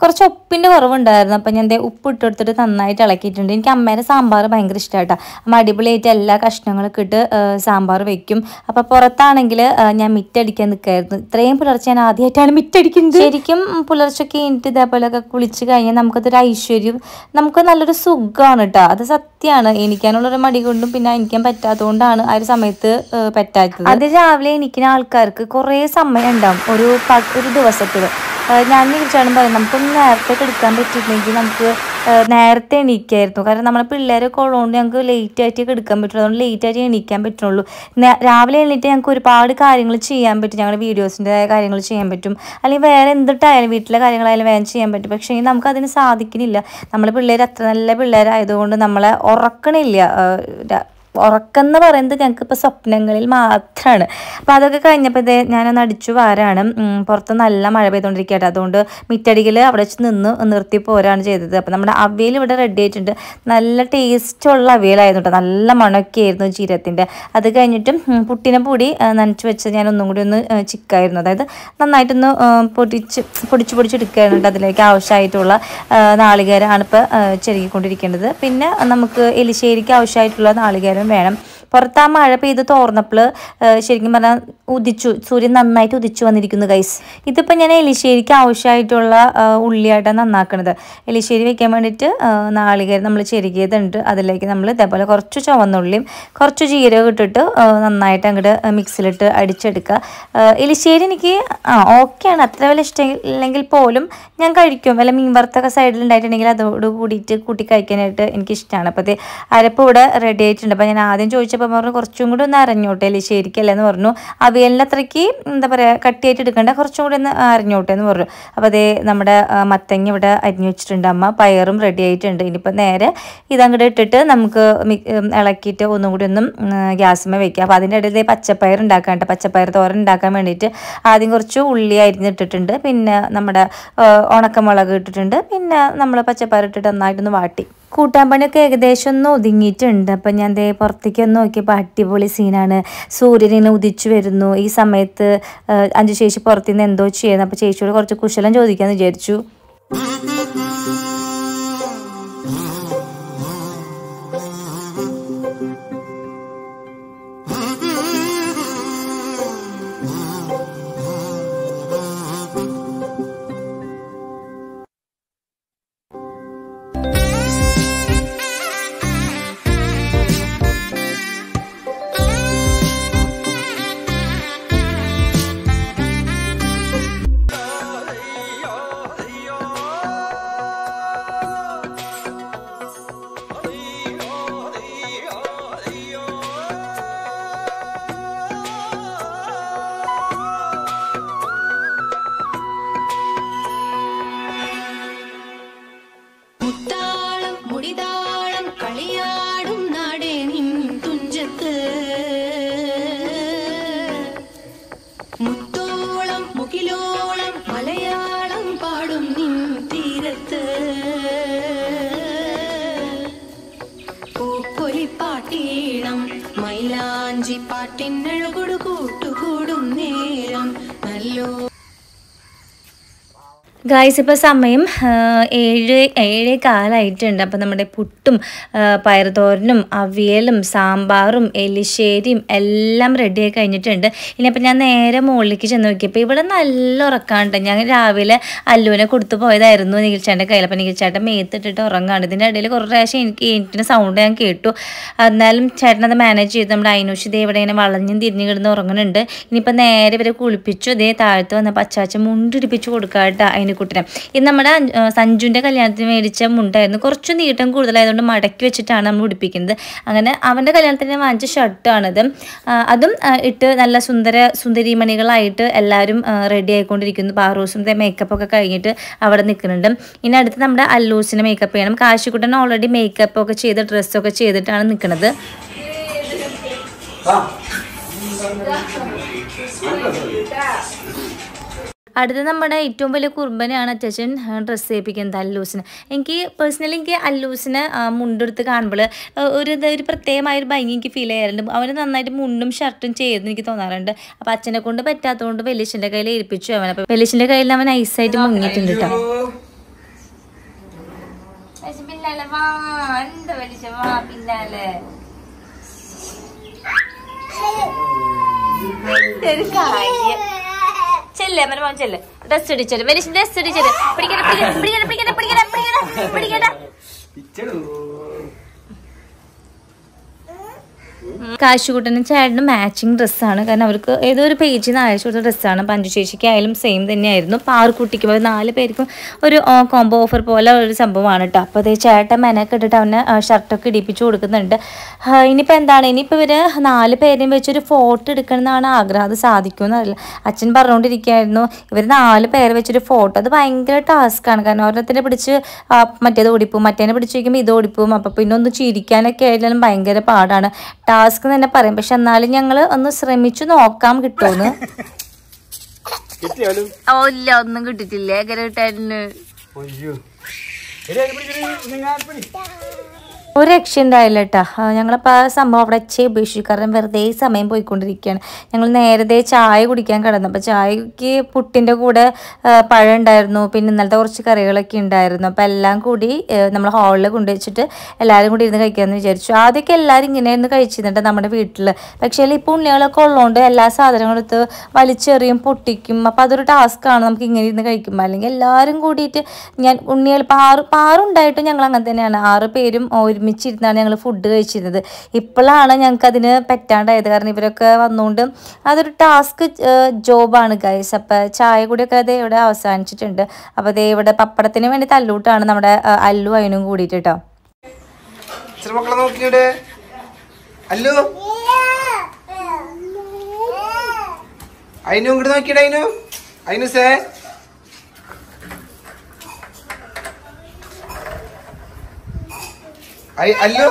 കുറച്ച് ഉപ്പിൻ്റെ കുറവുണ്ടായിരുന്നു. അപ്പം ഞാൻ ഉപ്പ് ഇട്ടെടുത്തിട്ട് നന്നായിട്ട് ഇളക്കിയിട്ടുണ്ട്. എനിക്ക് അമ്മേൻ്റെ സാമ്പാർ ഭയങ്കര ഇഷ്ടമായിട്ടോ. അമ്മ അടിപൊളിയായിട്ട് എല്ലാ കഷ്ണങ്ങളൊക്കെ ഇട്ട് സാമ്പാർ വെക്കും. അപ്പം പുറത്താണെങ്കിൽ ഞാൻ മിറ്റടിക്കാൻ നിൽക്കായിരുന്നു. ഇത്രയും പുലർച്ചെ ഞാൻ ആദ്യമായിട്ടാണ് മിറ്റടിക്കുന്നത്. ശരിക്കും പുലർച്ചയ്ക്ക് കഴിഞ്ഞിട്ട് ഇതേപോലെയൊക്കെ കുളിച്ച് കഴിഞ്ഞാൽ നമുക്കതൊരു ഐശ്വര്യം, നമുക്ക് നല്ലൊരു സുഖമാണ് കേട്ടോ. അത് സത്യമാണ്. എണീക്കാനുള്ളൊരു മടി കൊണ്ടും പിന്നെ എണീക്കാൻ പറ്റാത്തതുകൊണ്ടാണ് ആ ഒരു സമയത്ത് പറ്റാത്തത്. അത് രാവിലെ എണീക്കുന്ന ആൾക്കാർക്ക് കുറേ സമയം ഉണ്ടാവും ഒരു ദിവസത്തിൽ. ഞാൻ വിളിച്ചാലും പറയും നമുക്കൊന്ന് നേരത്തെ എടുക്കാൻ പറ്റിയിട്ടുണ്ടെങ്കിൽ നമുക്ക് നേരത്തെ എണീക്കായിരുന്നു. കാരണം നമ്മളെ പിള്ളേരൊക്കെ ഉള്ളതുകൊണ്ട് ഞങ്ങൾക്ക് ലേറ്റായിട്ട് എടുക്കാൻ പറ്റുള്ളൂ. അതുകൊണ്ട് ലേറ്റായിട്ട് എണീക്കാൻ പറ്റുള്ളൂ. രാവിലെ എണീറ്റ് ഞങ്ങൾക്ക് ഒരുപാട് കാര്യങ്ങൾ ചെയ്യാൻ പറ്റും. ഞങ്ങളുടെ വീഡിയോസിൻ്റെതായ കാര്യങ്ങൾ ചെയ്യാൻ പറ്റും, അല്ലെങ്കിൽ വേറെ എന്തിട്ടായാലും വീട്ടിലെ കാര്യങ്ങളായാലും വേഗം ചെയ്യാൻ പറ്റും. പക്ഷേ നമുക്കതിന് സാധിക്കുന്നില്ല. നമ്മളെ പിള്ളേർ അത്ര നല്ല പിള്ളേരായതുകൊണ്ട് നമ്മളെ ഉറക്കണില്ല. ഉറക്കം എന്ന് പറയുന്നത് ഞങ്ങൾക്ക് ഇപ്പോൾ സ്വപ്നങ്ങളിൽ മാത്രമാണ്. അപ്പോൾ അതൊക്കെ കഴിഞ്ഞപ്പോൾ ഞാനൊന്ന് അടിച്ചു വാരാണ്. പുറത്ത് നല്ല മഴ പെയ്തുകൊണ്ടിരിക്കുകയാണ്. അതുകൊണ്ട് മിറ്റടിക്കൽ അവിടെ വെച്ച് നിർത്തി പോരാണ് ചെയ്തത്. അപ്പോൾ നമ്മുടെ അവിയൽ ഇവിടെ റെഡി ആയിട്ടുണ്ട്. നല്ല ടേസ്റ്റുള്ള അവിയലായിരുന്നു കേട്ടോ. നല്ല മണമൊക്കെ ആയിരുന്നു ജീരകത്തിൻ്റെ. അത് കഴിഞ്ഞിട്ട് പുട്ടിനെ പൊടി നനച്ച് വെച്ച് ഞാൻ ഒന്നും കൂടി ഒന്ന് ചിക്കായിരുന്നു. അതായത് നന്നായിട്ടൊന്ന് പൊടിച്ചെടുക്കുകയായിരുന്നു. അതിലേക്ക് ആവശ്യമായിട്ടുള്ള നാളികേരമാണ് ഇപ്പോൾ ചെരുകിക്കൊണ്ടിരിക്കേണ്ടത്. പിന്നെ നമുക്ക് എലിശ്ശേരിക്ക് ആവശ്യമായിട്ടുള്ള നാളികേരം വേണം. പുറത്ത് ആ മഴ പെയ്ത് തോർന്നപ്പോൾ ശരിക്കും പറഞ്ഞാൽ സൂര്യൻ നന്നായിട്ട് ഉദിച്ചു വന്നിരിക്കുന്നു ഗൈസ്. ഇതിപ്പോൾ ഞാൻ എലിശ്ശേരിക്ക് ആവശ്യമായിട്ടുള്ള ഉള്ളിയായിട്ടാണ് നന്നാക്കുന്നത്. എലിശ്ശേരി വെക്കാൻ വേണ്ടിയിട്ട് നാളികേരം നമ്മൾ ചെരുകിയതുണ്ട്. അതിലേക്ക് നമ്മൾ ഇതേപോലെ കുറച്ച് ചുവന്നുള്ളിയും കുറച്ച് ജീരകം ഇട്ടിട്ട് നന്നായിട്ട് അങ്ങോട്ട് മിക്സിലിട്ട് അടിച്ചെടുക്കുക. എലിശ്ശേരി എനിക്ക് ഓക്കെയാണ്. അത്ര വലിയ ഇഷ്ടമില്ലെങ്കിൽ പോലും ഞാൻ കഴിക്കും. വല്ല മീൻ വറുത്തൊക്കെ സൈഡിൽ ഉണ്ടായിട്ടുണ്ടെങ്കിൽ അതോട് കൂടിയിട്ട് കൂട്ടി കഴിക്കാനായിട്ട് എനിക്കിഷ്ടമാണ്. അപ്പോൾ അത് അരപ്പ് ഇവിടെ റെഡി ആയിട്ടുണ്ട്. അപ്പോൾ ഞാൻ ആദ്യം ചോദിച്ചപ്പോൾ പറഞ്ഞു കുറച്ചും കൂടി ഒന്ന് അരഞ്ഞോട്ടെ എലിശ്ശേരിക്കല്ലേ എന്ന് പറഞ്ഞു. അവിയലിന് അത്രയ്ക്ക് എന്താ പറയുക കട്ടിയായിട്ട് എടുക്കേണ്ട, കുറച്ചും കൂടി ഒന്ന് അരഞ്ഞോട്ടെ എന്ന് പറഞ്ഞു. അപ്പോൾ അതേ നമ്മുടെ മത്തങ്ങ ഇവിടെ അരിഞ്ഞു വെച്ചിട്ടുണ്ട് അമ്മ. പയറും റെഡി ആയിട്ടുണ്ട്. ഇനിയിപ്പോൾ നേരെ ഇതങ്ങോട്ട് ഇട്ടിട്ട് നമുക്ക് ഇളക്കിയിട്ട് ഒന്നും കൂടി ഒന്നും ഗ്യാസുമേ വെക്കുക. അപ്പോൾ അതിൻ്റെ ഇടയിൽ പച്ചപ്പയർ ഉണ്ടാക്കാണ്ട് പച്ചപ്പയർ തോരൻ ഉണ്ടാക്കാൻ വേണ്ടിയിട്ട് ആദ്യം കുറച്ച് ഉള്ളി അരിഞ്ഞിട്ടിട്ടുണ്ട്. പിന്നെ നമ്മുടെ ഉണക്കമുളക് ഇട്ടിട്ടുണ്ട്. പിന്നെ നമ്മൾ പച്ചപ്പയർ ഇട്ടിട്ട് നന്നായിട്ടൊന്ന് വാട്ടി. കൂട്ടാൻ പണിയൊക്കെ ഏകദേശം ഒന്ന് ഒതുങ്ങിയിട്ടുണ്ട്. അപ്പം ഞാൻ പുറത്തേക്ക് ഒന്ന് നോക്കിയപ്പോൾ അടിപൊളി സീനാണ്. സൂര്യൻ ഇങ്ങനെ ഉദിച്ചു വരുന്നു. ഈ സമയത്ത് അഞ്ചു ചേച്ചി പുറത്തുനിന്ന് എന്തോ ചെയ്യുന്നു. അപ്പോൾ ചേച്ചിയോട് കുറച്ച് കുശലം ചോദിക്കാമെന്ന് വിചാരിച്ചു. മൈലാഞ്ചി പാട്ടിനഴകൊടു കൂട്ടുകൂടും നേരം നല്ലോ. ഗായ്സ് ഇപ്പോൾ സമയം 7:15 അപ്പോൾ നമ്മുടെ പുട്ടും പയറുതോരനും അവിയലും സാമ്പാറും എലിശ്ശേരിയും എല്ലാം റെഡിയായി കഴിഞ്ഞിട്ടുണ്ട്. ഇനിയപ്പോൾ ഞാൻ നേരെ മുകളിലേക്ക് ചെന്ന് നോക്കിയപ്പോൾ ഇവിടെ നല്ല ഉറക്കമുണ്ട്. ഞാൻ രാവിലെ അല്ലുവിനെ കൊടുത്തു പോയതായിരുന്നു നിഖിൽച്ചേട്ടൻ്റെ കയ്യിൽ. അപ്പോൾ നിഖിൽച്ചേട്ടൻ മേത്തിട്ടിട്ട് ഉറങ്ങാണ്. ഇതിൻ്റെ ഇടയിൽ കുറേ പ്രാവശ്യം എനിക്ക് സൗണ്ട് ഞാൻ കേട്ടു. എന്നാലും ചേട്ടനത് മാനേജ് ചെയ്തു. നമ്മുടെ അയിനൂഷ് ഇതേ ഇവിടെ ഇങ്ങനെ വളഞ്ഞും തിരിഞ്ഞ് കിടന്ന് ഉറങ്ങുന്നുണ്ട്. ഇനിയിപ്പോൾ നേരെ ഇവരെ കുളിപ്പിച്ചു. ഇതേ താഴത്ത് വന്ന പച്ചാച്ച മുണ്ടിടിപ്പിച്ച് കൊടുക്കുക കേട്ടോ അതിനെക്കുട്ടിനെ. ഇത് നമ്മുടെ സഞ്ജുവിൻ്റെ കല്യാണത്തിന് മേടിച്ച മുണ്ടായിരുന്നു. കുറച്ച് നീട്ടം കൂടുതലായതുകൊണ്ട് മടക്കി വെച്ചിട്ടാണ് നമ്മൾ ഉടുപ്പിക്കുന്നത്. അങ്ങനെ അവൻ്റെ കല്യാണത്തിന് വാങ്ങിച്ച ഷർട്ടാണിത്. അതും ഇട്ട് നല്ല സുന്ദരിമണികളായിട്ട് എല്ലാവരും റെഡി ആയിക്കൊണ്ടിരിക്കുന്നു. പാറൂസിൻ്റെ മേക്കപ്പൊക്കെ കഴിഞ്ഞിട്ട് അവിടെ നിൽക്കുന്നുണ്ട്. ഇനി അടുത്ത് നമ്മുടെ അല്ലൂസിനെ മേക്കപ്പ് ചെയ്യണം. കാശിക്കുട്ടൻ ഓൾറെഡി മേക്കപ്പൊക്കെ ചെയ്ത് ഡ്രസ്സൊക്കെ ചെയ്തിട്ടാണ് നിൽക്കുന്നത്. അടുത്ത നമ്മുടെ ഏറ്റവും വലിയ കുർബനാണ് അച്ഛൻ ഡ്രസ്സ് ചെയ്യിപ്പിക്കുന്നത് അല്ലൂസിന്. എനിക്ക് അല്ലൂസിനെ മുണ്ടെടുത്ത് കാണുമ്പോൾ ഒരു പ്രത്യേകമായൊരു ഭംഗി എനിക്ക് ഫീൽ ചെയ്യാറുണ്ട്. അവന് നന്നായിട്ട് മുണ്ടും ഷർട്ടും ചെയ്തെന്ന് എനിക്ക് തോന്നാറുണ്ട്. അപ്പോൾ അച്ഛനെ കൊണ്ട് പറ്റാത്തതുകൊണ്ട് വലിയച്ഛൻ്റെ കയ്യിൽ ഏൽപ്പിച്ചു അവൻ. അപ്പോൾ വലിയച്ഛൻ്റെ കയ്യിൽ അവൻ ഐസായിട്ട് മുങ്ങിയിട്ടുണ്ട് കേട്ടോ. പിന്നാലെ വാ, എന്താ വലിച്ച വാ പിന്നാലെ. ചെല്ലേ മന മോൻ ചെല്ലേ. ഡ്രസ് ഇടിച്ചത് വലിയ ഡ്രസ് ഇടിച്ചത്. പിടിക്കട്ടെ പിടിക്കട്ടെ പിടിക്കട്ടെ പിടിക്കട്ടെ പിടിക്കട്ടെ പിടിക്കട്ടെ. കാശുകൂട്ടനും ചേട്ടനും മാച്ചിങ് ഡ്രസ്സാണ്. കാരണം അവർക്ക് ഏതോ ഒരു പേജിൽ നിന്ന് അയച്ചു കൊടുത്ത ഡ്രസ്സാണ്. പഞ്ചു ചേച്ചിക്കായാലും സെയിം തന്നെയായിരുന്നു. പാർക്കുട്ടിക്കും അവർ 4 പേർക്കും ഒരു കോംബോ ഓഫർ പോലെ ഒരു സംഭവമാണ് കേട്ടോ. അപ്പോൾ അതേ ചേട്ടൻ മെനൊക്കെ ഇട്ടിട്ട് അവനെ ഷർട്ടൊക്കെ ഇടിപ്പിച്ച് കൊടുക്കുന്നുണ്ട്. ഇനിയിപ്പോൾ എന്താണ്, ഇനിയിപ്പോൾ ഇവർ 4 പേരെയും വെച്ചൊരു ഫോട്ടോ എടുക്കണമെന്നാണ് ആഗ്രഹം. അത് സാധിക്കുമെന്ന് അറിയില്ല. അച്ഛൻ പറഞ്ഞുകൊണ്ടിരിക്കുകയായിരുന്നു ഇവർ 4 പേരെ വെച്ചൊരു ഫോട്ടോ. അത് ഭയങ്കര ടാസ്ക്കാണ്. കാരണം ഓരോരുത്തരെ പിടിച്ച് മറ്റേത് ഓടിപ്പോവും, മറ്റേനെ പിടിച്ച് വയ്ക്കുമ്പോൾ ഇത് ഓടിപ്പോവും. അപ്പോൾ പിന്നെ ഒന്ന് ചിരിക്കാനൊക്കെ ആയാലും ഭയങ്കര പാടാണ്. ടാസ്ക് തന്നെ പറയും. പക്ഷെ എന്നാലും ഞങ്ങൾ ഒന്ന് ശ്രമിച്ചു നോക്കാം കിട്ടുമെന്ന്. ഇല്ല, ഒന്നും കിട്ടിയിട്ടില്ല. എങ്ങനെ കിട്ടായിരുന്നു? ഒരു രക്ഷ ഉണ്ടായില്ല കേട്ടോ. ഞങ്ങളപ്പോൾ ആ സംഭവം അവിടെ ഉപേക്ഷിച്ചു. കാരണം വെറുതെ സമയം പോയിക്കൊണ്ടിരിക്കുകയാണ്. ഞങ്ങൾ നേരത്തെ ചായ കുടിക്കാൻ കിടന്നു. അപ്പോൾ ചായക്ക് പുട്ടിൻ്റെ കൂടെ പഴം ഉണ്ടായിരുന്നു, പിന്നെ ഇന്നലത്തെ കുറച്ച് കറികളൊക്കെ ഉണ്ടായിരുന്നു. അപ്പോൾ എല്ലാം കൂടി നമ്മൾ ഹാളിൽ കൊണ്ടുവച്ചിട്ട് എല്ലാവരും കൂടി ഇരുന്ന് കഴിക്കാമെന്ന് വിചാരിച്ചു. ആദ്യമൊക്കെ എല്ലാവരും ഇങ്ങനെ ഇരുന്ന് കഴിച്ചിട്ടുണ്ട് നമ്മുടെ വീട്ടിൽ. പക്ഷേ ഇപ്പോൾ ഉണ്ണികളൊക്കെ ഉള്ളതുകൊണ്ട് എല്ലാ സാധനങ്ങളും എടുത്ത് വലിച്ചെറിയും, പൊട്ടിക്കും. അപ്പോൾ അതൊരു ടാസ്ക്കാണ് നമുക്ക് ഇങ്ങനെ ഇരുന്ന് കഴിക്കുമ്പോൾ. അല്ലെങ്കിൽ എല്ലാവരും കൂടിയിട്ട് ഉണ്ണികൾ പാറുണ്ടായിട്ടും ഞങ്ങൾ അങ്ങനെ തന്നെയാണ്. 6 പേരും ഒരുമിച്ചിരുന്നാണ് ഞങ്ങൾ ഫുഡ് കഴിച്ചിരുന്നത്. ഇപ്പോഴാണ് ഞങ്ങൾക്ക് അതിന് പറ്റാണ്ടായത്. കാരണം ഇവരൊക്കെ വന്നുകൊണ്ട് അതൊരു ടാസ്ക് ജോബാണ് ഗൈസ്. അപ്പം ചായ കൂടിയൊക്കെ അത് ഇവിടെ അവസാനിച്ചിട്ടുണ്ട്. അപ്പോൾ അതേ ഇവിടെ പപ്പടത്തിന് വേണ്ടി തല്ലൂട്ടാണ് നമ്മുടെ അല്ലു അതിനും കൂടിയിട്ട് കേട്ടോ. അല്ലോ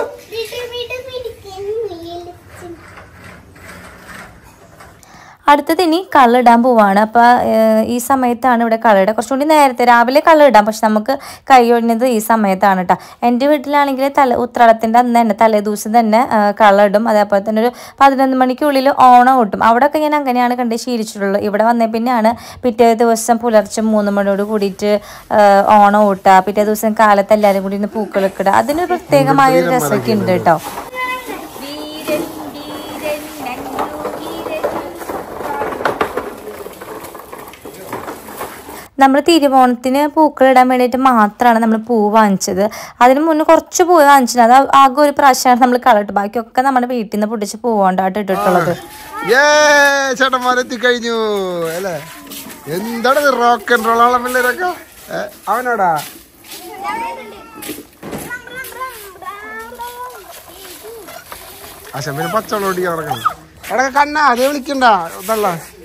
അടുത്തത് ഇനി കളറിടാൻ പോവാണ്. അപ്പോൾ ഈ സമയത്താണ് ഇവിടെ കളറിടുക. കുറച്ചുകൂടി നേരത്തെ രാവിലെ കളറിടാം, പക്ഷെ നമുക്ക് കൈ ഒഴിഞ്ഞത് ഈ സമയത്താണ് കേട്ടോ. എൻ്റെ വീട്ടിലാണെങ്കിൽ ഉത്രാടത്തിൻ്റെ അന്ന് തന്നെ തലേദിവസം തന്നെ കളറിടും. അതേപോലെ തന്നെ ഒരു 11 മണിക്കുള്ളിൽ ഓണം കിട്ടും. അവിടെയൊക്കെ ഞാൻ അങ്ങനെയാണ് കണ്ട് ശീലിച്ചിട്ടുള്ളത്. ഇവിടെ വന്നേ പിന്നെയാണ് പിറ്റേ ദിവസം പുലർച്ചെ 3 മണിയോട് കൂടിയിട്ട് ഓണം കൂട്ടുക. പിറ്റേ ദിവസം കാലത്ത് എല്ലാവരും കൂടി ഇന്ന് പൂക്കളൊക്കെ ഇടുക. അതിനൊരു പ്രത്യേകമായൊരു രസമൊക്കെ ഉണ്ട് കേട്ടോ. നമ്മൾ തിരുവോണത്തിന് പൂക്കളിടാൻ വേണ്ടിയിട്ട് മാത്രമാണ് നമ്മൾ പൂ വാങ്ങിച്ചത്. അതിന് മുന്നേ കുറച്ച് പൂ വാങ്ങിച്ചത്. അത് ആകെ ഒരു പ്രാവശ്യമാണ് നമ്മൾ കളറിട്ട്. ബാക്കിയൊക്കെ നമ്മുടെ വീട്ടിൽ നിന്ന് പൊട്ടിച്ച് പൂവാണ്ടായിട്ട് ഇട്ടിട്ടുള്ളത്. ചേട്ടന്മാരെത്തി കഴിഞ്ഞു അല്ലേ? എന്താണ് റോക്ക് ആൻഡ് റോൾ ആണോ പിള്ളേരൊക്കെ? അവനോടാ പിന്നെ പച്ചവെള്ളം ഓടിക്കാൻ നടക്കണം. എടാ കണ്ണാ അതേ വിളിക്കണ്ട ഇതല്ല.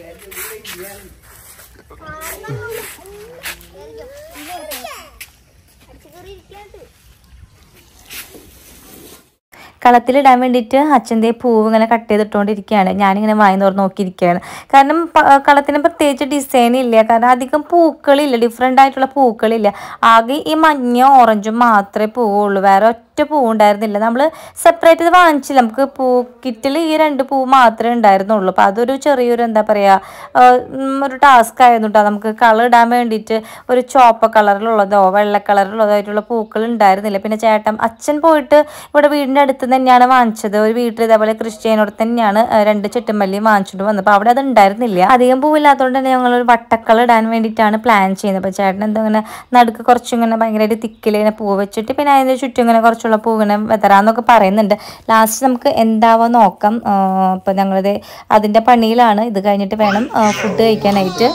കളത്തിലിടാൻ വേണ്ടിയിട്ട് അച്ഛൻ്റെ പൂവ് ഇങ്ങനെ കട്ട് ചെയ്തിട്ടുകൊണ്ടിരിക്കുകയാണ്. ഞാനിങ്ങനെ വായി തുറന്ന് നോക്കിയിരിക്കുകയാണ്. കാരണം കളത്തിന് പ്രത്യേകിച്ച് ഡിസൈൻ ഇല്ല. കാരണം അധികം പൂക്കളില്ല, ഡിഫറെൻ്റ് ആയിട്ടുള്ള പൂക്കളില്ല. ആകെ ഈ മഞ്ഞ ഓറഞ്ചും മാത്രമേ പൂവുള്ളൂ. വേറെ ഒറ്റ പൂവ് ഉണ്ടായിരുന്നില്ല. നമ്മൾ സെപ്പറേറ്റ് ഇത് വാങ്ങിച്ചില്ല. നമുക്ക് പൂ കിറ്റിൽ ഈ 2 പൂ മാത്രമേ ഉണ്ടായിരുന്നുള്ളൂ. അപ്പോൾ അതൊരു ചെറിയൊരു എന്താ പറയുക ഒരു ടാസ്ക് ആയിരുന്നു കേട്ടോ. നമുക്ക് കളർ ഇടാൻ വേണ്ടിയിട്ട് ഒരു ചുവപ്പ് കളറിലുള്ളതോ വെള്ള കളറിലുള്ളതോ ആയിട്ടുള്ള പൂക്കൾ ഉണ്ടായിരുന്നില്ല. പിന്നെ അച്ഛൻ പോയിട്ട് ഇവിടെ വീടിൻ്റെ അടുത്ത് തന്നെയാണ് വാങ്ങിച്ചത്. ഒരു വീട്ടിൽ ഇതേപോലെ ക്രിസ്ത്യാനോട് തന്നെയാണ് 2 ചെട്ടുമല്ലിയും വാങ്ങിച്ചിട്ട് വന്നത്. അപ്പോൾ അവിടെ അത് ഉണ്ടായിരുന്നില്ല. അധികം പൂവില്ലാത്തതുകൊണ്ട് തന്നെ ഞങ്ങളൊരു വട്ടക്കളർ ഇടാൻ വേണ്ടിയിട്ടാണ് പ്ലാൻ ചെയ്യുന്നത്. അപ്പോൾ ചേട്ടൻ എന്തോ ഇങ്ങനെ നടുക്ക് കുറച്ചിങ്ങനെ ഭയങ്കരമായിട്ട് തിക്കിൽ ഇങ്ങനെ പൂ വെച്ചിട്ട് പിന്നെ അതിൻ്റെ ചുറ്റും ഇങ്ങനെ കുറച്ചുള്ള പൂ ഇങ്ങനെ വെതറാന്നൊക്കെ പറയുന്നുണ്ട്. ലാസ്റ്റ് നമുക്ക് എന്താവോ നോക്കാം. അപ്പോൾ ഞങ്ങളിത് അതിൻ്റെ പണിയിലാണ്. ഇത് കഴിഞ്ഞിട്ട് വേണം ഫുഡ് കഴിക്കാനായിട്ട്.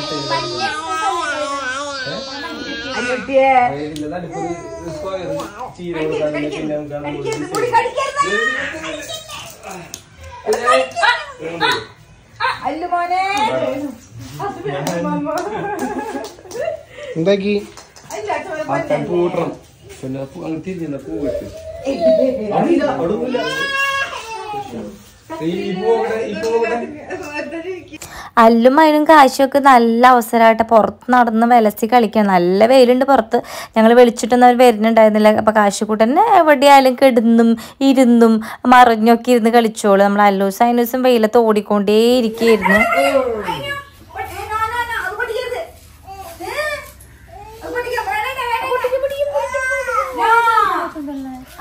എന്താക്കി അല്ലും അതിനും കാശുമൊക്കെ നല്ല അവസരമായിട്ട് പുറത്ത് നടന്ന് വിലസി കളിക്കാൻ. നല്ല വെയിലുണ്ട് പുറത്ത്. ഞങ്ങൾ വിളിച്ചിട്ടൊന്നും അവർ വരുന്നുണ്ടായിരുന്നില്ല. അപ്പോൾ കാശുകൂട്ടന്നെ എവിടെയായാലും കിടന്നും ഇരുന്നും മറിഞ്ഞൊക്കെ ഇരുന്ന് കളിച്ചോളൂ. നമ്മൾ അല്ലൂസും അതിനൂസും വെയിലത്ത് ഓടിക്കൊണ്ടേ ഇരിക്കുകയായിരുന്നു.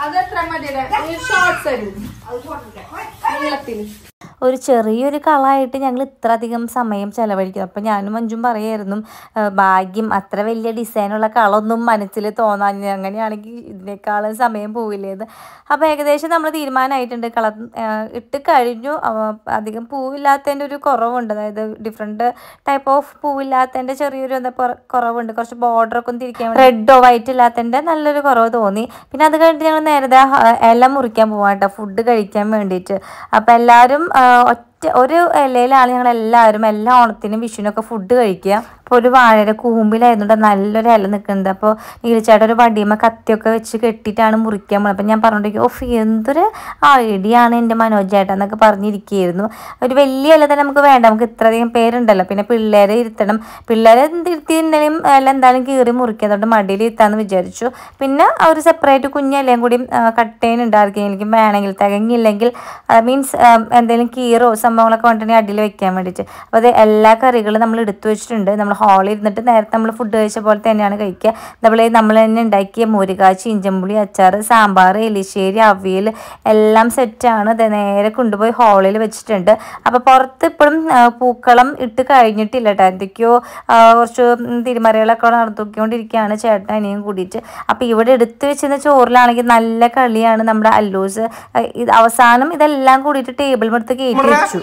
അതെത്ര മതിയുടെ ഷോർട്ട്സ് തരും നീളത്തിൽ. ഒരു ചെറിയൊരു കളായിട്ട് ഞങ്ങൾ ഇത്ര അധികം സമയം ചെലവഴിക്കുന്നു. അപ്പോൾ ഞാനും മഞ്ജും പറയായിരുന്നു ഭാഗ്യം അത്ര വലിയ ഡിസൈനുള്ള കളൊന്നും മനസ്സിൽ തോന്നാൻ, അങ്ങനെയാണെങ്കിൽ ഇതിനേക്കാളും സമയം പോവില്ലേന്ന്. അപ്പോൾ ഏകദേശം നമ്മൾ തീരുമാനമായിട്ടുണ്ട്. കളർ ഇട്ട് കഴിഞ്ഞു. അധികം പൂവില്ലാത്തതിൻ്റെ ഒരു കുറവുണ്ട്, അതായത് ഡിഫറെൻറ്റ് ടൈപ്പ് ഓഫ് പൂവില്ലാത്തതിൻ്റെ ചെറിയൊരു എന്താ കുറവുണ്ട്. കുറച്ച് ബോർഡറൊക്കെ ഒന്ന് തിരിക്കാൻ റെഡോ വൈറ്റ് ഇല്ലാത്തതിൻ്റെ നല്ലൊരു കുറവ് തോന്നി. പിന്നെ അത് കഴിഞ്ഞിട്ട് ഞങ്ങൾ നേരത്തെ ഇല മുറിക്കാൻ പോകാം കേട്ടോ, ഫുഡ് കഴിക്കാൻ വേണ്ടിയിട്ട്. അപ്പോൾ എല്ലാവരും ഒരു ഇലയിലാണ് ഞങ്ങൾ എല്ലാവരും എല്ലാ ഓണത്തിനും വിഷുവിനൊക്കെ ഫുഡ് കഴിക്കുക. അപ്പോൾ ഒരു വാഴയുടെ കൂമ്പിലായിരുന്നു നല്ലൊരു ഇല നിൽക്കുന്നത്. അപ്പോൾ നീലച്ചേട്ടൻ ഒരു വടിയുമ്മ കത്തിയൊക്കെ വെച്ച് കെട്ടിയിട്ടാണ് മുറിക്കാൻ പോകുന്നത്. അപ്പോൾ ഞാൻ പറഞ്ഞിരിക്കും ഓഫ് എന്തൊരു ഐഡിയാണ് എൻ്റെ മനോജേട്ടൻ എന്നൊക്കെ പറഞ്ഞിരിക്കുകയായിരുന്നു. ഒരു വലിയ ഇല തന്നെ നമുക്ക് വേണ്ട, നമുക്ക് ഇത്രയധികം പേരുണ്ടല്ലോ, പിന്നെ പിള്ളേരെ ഇരുത്തണം, പിള്ളേരെ ഇരുത്തിയിട്ടുണ്ടെങ്കിലും ഇല എന്തായാലും കീറി മുറിക്കുക, അതുകൊണ്ട് മടിയിൽ ഇരുത്താമെന്ന് വിചാരിച്ചു. പിന്നെ ഒരു സെപ്പറേറ്റ് കുഞ്ഞിലയും കൂടി കട്ട് ചെയ്യാനുണ്ടായിരിക്കും, എനിക്ക് വേണമെങ്കിൽ തികങ്ങില്ലെങ്കിൽ മീൻസ് എന്തെങ്കിലും കീറോ സംഭവങ്ങളൊക്കെ വേണ്ടിയിട്ടുണ്ടെങ്കിൽ അടിയിൽ വെക്കാൻ വേണ്ടിയിട്ട്. അപ്പോൾ അത് എല്ലാ കറികളും നമ്മൾ എടുത്തു വെച്ചിട്ടുണ്ട്. നമ്മൾ ഹാളിൽ ഇരുന്നിട്ട് നേരത്തെ നമ്മൾ ഫുഡ് കഴിച്ച പോലെ തന്നെയാണ് കഴിക്കുക. നമ്മൾ തന്നെ ഉണ്ടാക്കിയ മുരുകാച്ചി, ഇഞ്ചമ്പുളി അച്ചാർ, സാമ്പാർ, എലിശ്ശേരി, അവിയൽ എല്ലാം സെറ്റാണ്. അത് നേരെ കൊണ്ടുപോയി ഹാളിൽ വെച്ചിട്ടുണ്ട്. അപ്പോൾ പുറത്ത് ഇപ്പോഴും പൂക്കളം ഇട്ട് കഴിഞ്ഞിട്ടില്ല കേട്ടോ, എന്തൊക്കെയോ കുറച്ച് തിരുമറികളൊക്കെ നടത്തിക്കൊണ്ടിരിക്കുകയാണ് ചേട്ടൻ അനിയും കൂടിയിട്ട്. അപ്പോൾ ഇവിടെ എടുത്ത് വെച്ചിരുന്ന ചോറിലാണെങ്കിൽ നല്ല കളിയാണ് നമ്മുടെ അല്ലൂസ്. അവസാനം ഇതെല്ലാം കൂടിയിട്ട് ടേബിൾ എടുത്ത് കയറ്റി വെച്ചു.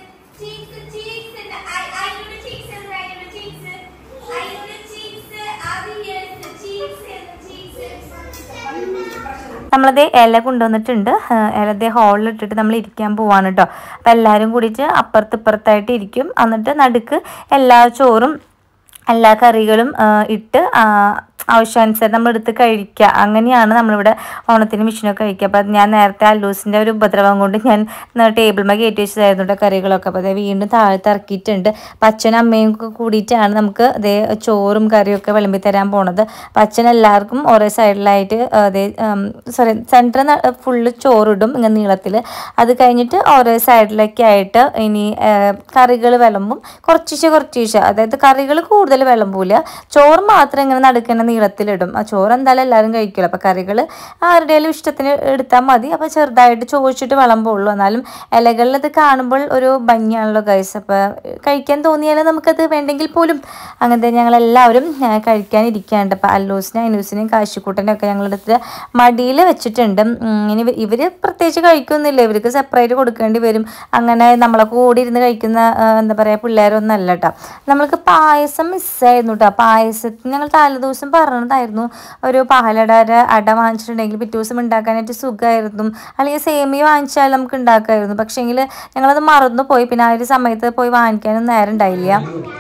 നമ്മളത് ഇല കൊണ്ടുവന്നിട്ടുണ്ട്. ഇലത്തെ ഹാളിലിട്ടിട്ട് നമ്മൾ ഇരിക്കാൻ പോവാണ് കേട്ടോ. അപ്പം എല്ലാവരും കൂടിയിട്ട് അപ്പുറത്തിപ്പുറത്തായിട്ട് ഇരിക്കും. എന്നിട്ട് നടുക്ക് എല്ലാ ചോറും എല്ലാ കറികളും ഇട്ട് ആവശ്യാനുസരണം നമ്മളെടുത്ത് കഴിക്കുക. അങ്ങനെയാണ് നമ്മളിവിടെ ഓണത്തിന് വിഷുവിനൊക്കെ കഴിക്കുക. അപ്പോൾ ഞാൻ നേരത്തെ അല്ലൂസിൻ്റെ ഒരു ഉപദ്രവം കൊണ്ട് ഞാൻ ടേബിൾമേ കയറ്റി വെച്ചതായിരുന്നു കേട്ടോ കറികളൊക്കെ. അപ്പോൾ അതേ വീണ്ടും താഴത്ത് ഇറക്കിയിട്ടുണ്ട്. അപ്പം അച്ഛനും അമ്മയും കൂടിയിട്ടാണ് നമുക്ക് അതേ ചോറും കറിയൊക്കെ വിളമ്പി തരാൻ പോണത്. അപ്പം അച്ഛൻ എല്ലാവർക്കും ഓരോ സൈഡിലായിട്ട് അതേ സെൻറ്ററിൽ ഫുള്ള് ചോറിടും ഇങ്ങനെ നീളത്തിൽ. അത് കഴിഞ്ഞിട്ട് ഓരോ സൈഡിലൊക്കെ ആയിട്ട് ഇനി കറികൾ വിളമ്പും, കുറച്ച് അതായത് കറികൾ കൂടുതൽ വിളമ്പൂല, ചോറ് മാത്രം ഇങ്ങനെ നടുക്കുന്ന നീളത്തിലിടും. ആ ചോറ് എന്തായാലും എല്ലാവരും കഴിക്കില്ല. അപ്പോൾ കറികൾ ആരുടെയും ഇഷ്ടത്തിന് എടുത്താൽ മതി. അപ്പോൾ ചെറുതായിട്ട് ചോദിച്ചിട്ട് വിളമ്പുള്ളൂ. എന്നാലും ഇലകളിൽ ഇത് കാണുമ്പോൾ ഒരു ഭംഗിയാണല്ലോ ഗൈസ്. അപ്പോൾ കഴിക്കാൻ തോന്നിയാലും നമുക്കത് വേണ്ടെങ്കിൽ പോലും അങ്ങനത്തെ ഞങ്ങളെല്ലാവരും കഴിക്കാനിരിക്കാണ്ട്. അപ്പോൾ അല്ലൂസിനെയും അനൂസിനെയും കാശിക്കൂട്ടനെയും ഒക്കെ ഞങ്ങളെടുത്ത് മടിയിൽ വെച്ചിട്ടുണ്ട്. ഇനി ഇവർ പ്രത്യേകിച്ച് കഴിക്കൊന്നുമില്ല, ഇവർക്ക് സെപ്പറേറ്റ് കൊടുക്കേണ്ടി വരും. അങ്ങനെ നമ്മളെ കൂടി ഇരുന്ന് കഴിക്കുന്ന എന്താ പറയുക പിള്ളേരൊന്നും അല്ല കേട്ടോ. നമ്മൾക്ക് പായസം മിസ്സായിരുന്നു കേട്ടോ. പായസത്തിന് ഞങ്ങൾ തലേദിവസം പറഞ്ഞതായിരുന്നു ഒരു പാലടയുടെ അട വാങ്ങിച്ചിട്ടുണ്ടെങ്കിൽ പിറ്റേ ദിവസം ഉണ്ടാക്കാനായിട്ട് സുഖമായിരുന്നു, അല്ലെങ്കിൽ സേമിയ വാങ്ങിച്ചാൽ നമുക്ക് ഉണ്ടാക്കാമായിരുന്നു. പക്ഷേങ്കിൽ ഞങ്ങളത് മറന്നു പോയി. പിന്നെ ആ ഒരു സമയത്ത് പോയി വാങ്ങിക്കാനൊന്നും നേരം ഉണ്ടായില്ല.